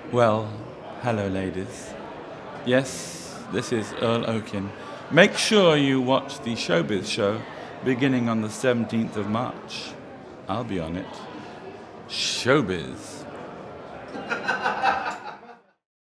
Well, hello ladies. Yes, this is Earl Okin. Make sure you watch the Showbiz Show beginning on the 17th of March. I'll be on it. Showbiz.